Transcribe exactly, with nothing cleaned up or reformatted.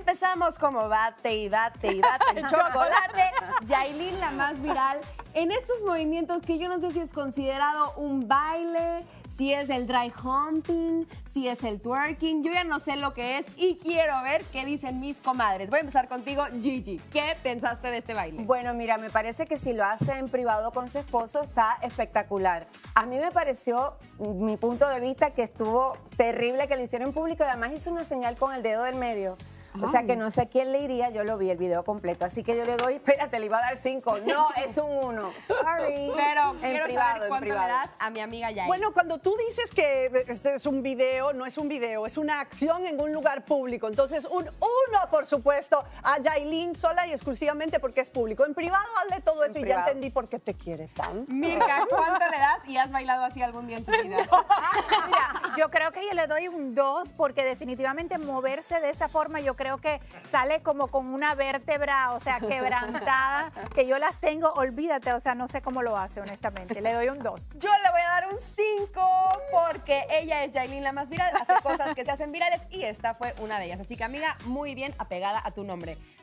empezamos como bate y bate y bate el chocolate. Yailin, la más viral, en estos movimientos que yo no sé si es considerado un baile, si es el dry humping, si es el twerking, yo ya no sé lo que es y quiero ver qué dicen mis comadres. Voy a empezar contigo, Gigi. ¿Qué pensaste de este baile? Bueno, mira, me parece que si lo hace en privado con su esposo está espectacular. A mí me pareció, mi punto de vista, que estuvo terrible que lo hiciera en público y además hizo una señal con el dedo del medio. O sea que no sé quién le iría, yo lo vi el video completo, así que yo le doy, espérate, le iba a dar cinco, no, es un uno. Sorry. Pero en quiero privado, saber cuánto en privado. le das a mi amiga Yailin. Bueno, cuando tú dices que este es un video, no es un video, es una acción en un lugar público. Entonces, un uno, por supuesto, a Yailin sola y exclusivamente porque es público. En privado, hazle todo En eso y privado. ya entendí por qué te quieres tan. Mirka, ¿cuánto le das y has bailado así algún día en tu vida? Mira, yo creo que yo le doy un dos porque definitivamente moverse de esa forma yo creo que sale como con una vértebra, o sea, quebrantada, que yo las tengo, olvídate, o sea, no sé cómo lo hace, honestamente. Le doy un dos. Yo le voy a dar un cinco porque ella es Yailin, la más viral, hace cosas que se hacen virales y esta fue una de ellas. Así que, amiga, muy bien apegada a tu nombre.